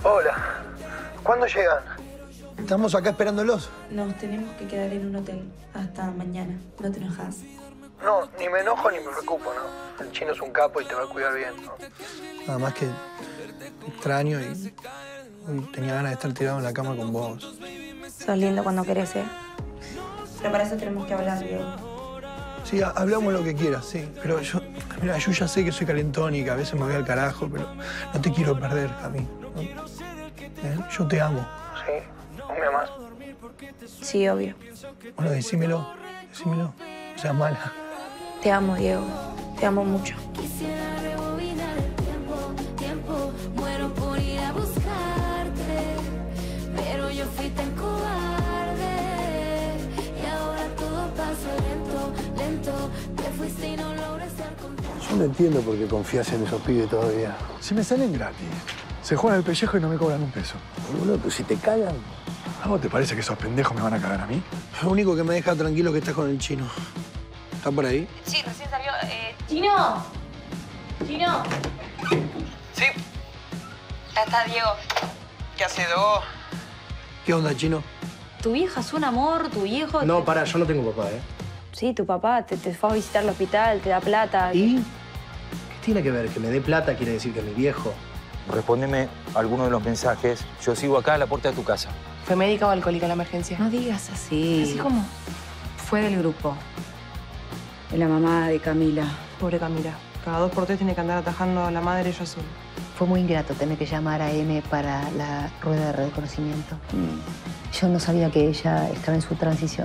Hola. ¿Cuándo llegan? Estamos acá esperándolos. Nos tenemos que quedar en un hotel hasta mañana. ¿No te enojas? No, ni me enojo ni me preocupo, ¿no? El chino es un capo y te va a cuidar bien, ¿no? Nada más que extraño y, y tenía ganas de estar tirado en la cama con vos. Sos lindo cuando querés, ¿eh? Pero para eso tenemos que hablar, Diego. Sí, hablamos lo que quieras, sí. Pero yo, mira, yo ya sé que soy calentón y que a veces me voy al carajo, pero no te quiero perder a mí, ¿no? ¿Eh? Yo te amo. Sí, ¿vos me amás? Sí, obvio. Bueno, decímelo, decímelo. No seas mala. Te amo, Diego. Te amo mucho. Quisiera rebobinar el tiempo, tiempo. Muero por ir a buscarte, pero yo fui tan cobarde. Y ahora todo pasa lento, lento. Te fuiste y no logré estar contigo. Yo no entiendo por qué confías en esos pibes todavía. Si me salen gratis. Se juegan el pellejo y no me cobran un peso. Boludo, pero si te cagan. ¿A vos te parece que esos pendejos me van a cagar a mí? Lo único que me deja tranquilo es que estás con el chino. ¿Está por ahí? Sí, recién salió. Eh, ¡Chino! ¡Chino! Sí. Ya está, Diego. ¿Qué haces, Dogo? ¿Qué onda, chino? Tu vieja es un amor, tu viejo... No, pará, yo no tengo papá, ¿eh? Sí, tu papá te, te fue a visitar al hospital, te da plata. ¿Y? ¿Qué tiene que ver? Que me dé plata quiere decir que mi viejo... Respóndeme alguno de los mensajes. Yo sigo acá a la puerta de tu casa. ¿Fue médica o alcohólica la emergencia? No digas así. ¿Así cómo? Fue del grupo. De la mamá de Camila. Pobre Camila. Cada dos por tres tiene que andar atajando a la madre ella sola. Fue muy ingrato tener que llamar a M para la rueda de reconocimiento. Mm. Yo no sabía que ella estaba en su transición.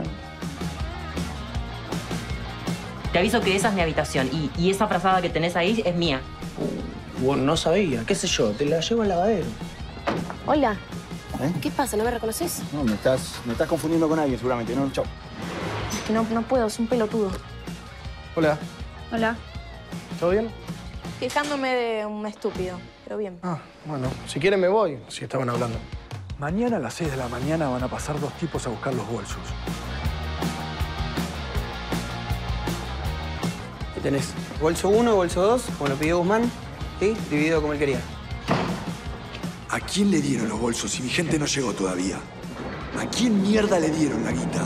Te aviso que esa es mi habitación y, y esa frazada que tenés ahí es mía. Bueno, no sabía. ¿Qué sé yo? Te la llevo al lavadero. Hola. ¿Eh? ¿Qué pasa? ¿No me reconoces? No, me estás, me estás confundiendo con alguien seguramente, ¿no? Chau. Es que no, no puedo, es un pelotudo. Hola. Hola. ¿Todo bien? Quejándome de un estúpido, pero bien. Ah, bueno. Si quieren me voy, si estaban hablando. Mañana a las seis de la mañana van a pasar dos tipos a buscar los bolsos. ¿Qué tenés? Bolso uno, bolso dos, como lo pidió Guzmán, ¿sí? Dividido como él quería. ¿A quién le dieron los bolsos si mi gente no llegó todavía? ¿A quién mierda le dieron la guita?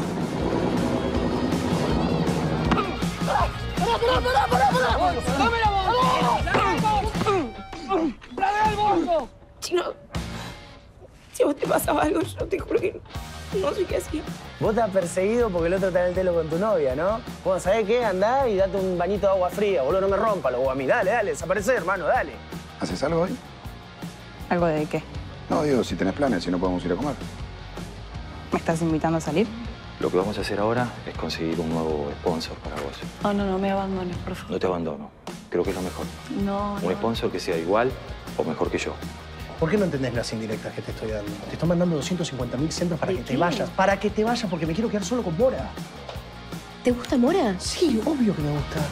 ¡Pará, pará, pará, pará, pará! ¡Dame la bolsa! ¡Dame el bolso! Chino, si a vos te pasaba algo, yo te juro que no sé qué hacía. Vos te has perseguido porque el otro está en el telo con tu novia, ¿no? Bueno, ¿sabés qué? Andá y date un bañito de agua fría, boludo. No me rompa los guamis. Dale, dale, desaparece, hermano, dale. ¿Haces algo hoy? ¿Algo de qué? No, digo, si tenés planes, si no podemos ir a comer. ¿Me estás invitando a salir? Lo que vamos a hacer ahora es conseguir un nuevo sponsor para vos. Oh, no, no me abandones, por favor. No te abandono. Creo que es lo mejor. No, Un no. sponsor que sea igual o mejor que yo. ¿Por qué no entendés las indirectas que te estoy dando? Te estoy mandando doscientos cincuenta mil centros para que te vayas. Para que te vayas, porque me quiero quedar solo con Mora. ¿Te gusta Mora? Sí, obvio que me gusta.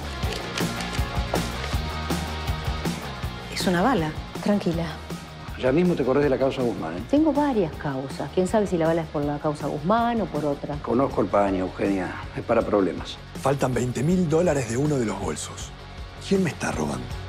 Es una bala. Tranquila. Ya mismo te corres de la causa Guzmán, ¿eh? Tengo varias causas. ¿Quién sabe si la bala es por la causa Guzmán o por otra? Conozco el paño, Eugenia. Es para problemas. Faltan veinte mil dólares de uno de los bolsos. ¿Quién me está robando?